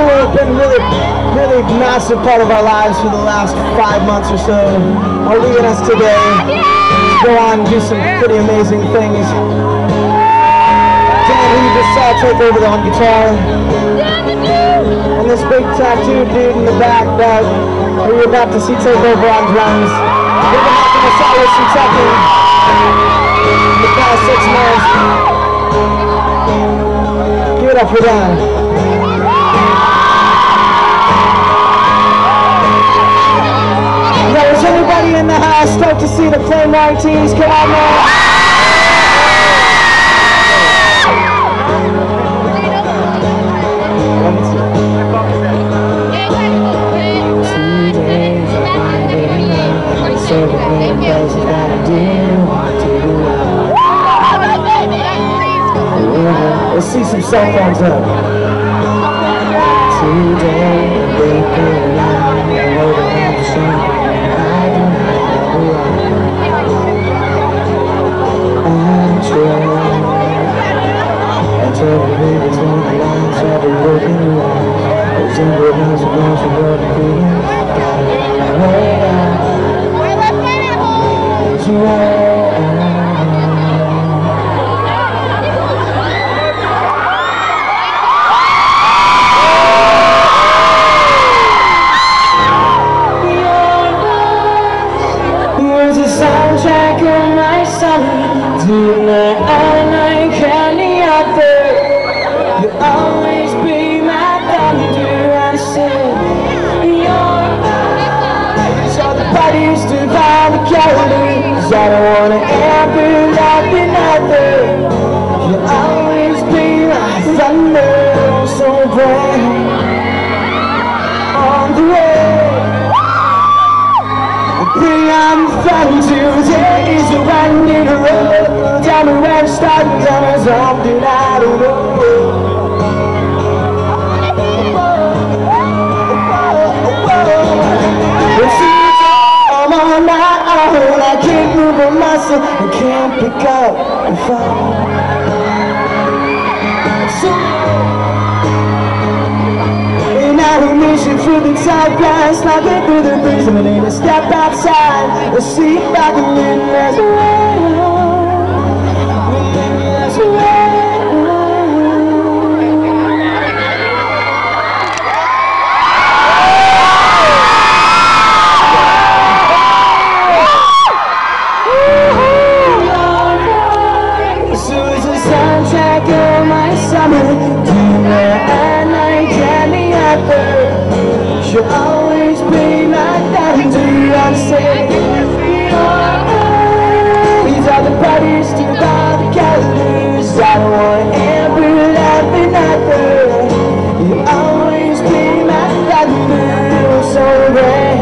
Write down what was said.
been really massive part of our lives for the last 5 months or so, are leading us today to go on and do some pretty amazing things. Dan, who you just saw take over on guitar, and this big tattooed dude in the back that who you're about to see take over on drums. We've been having a solid Kentucky in the past 6 months. Give it up for Dan. Is anybody in the house stoked to see the Flame 19s? Come on now. Let's see some cell phones up. Here's a soundtrack of my summer, tonight all night candy out there. You'll always be my thunder, I said. Your eyes are the parties to buy the calories. I don't wanna ever love another. You'll always be my thunder, so bright on the road. Bring on the fun today is a winding road. Tell me where to start and tell me something I don't know. I'm on my own, I can't move a muscle, I can't pick up the phone. And I don't mission for the top glass, knocking through the breeze, and then a step outside, let's see if I can win this way. You'll always be my thunder, I say. These are the parties to buy the calories. I don't want ever love another. You'll always be my thunder, so great.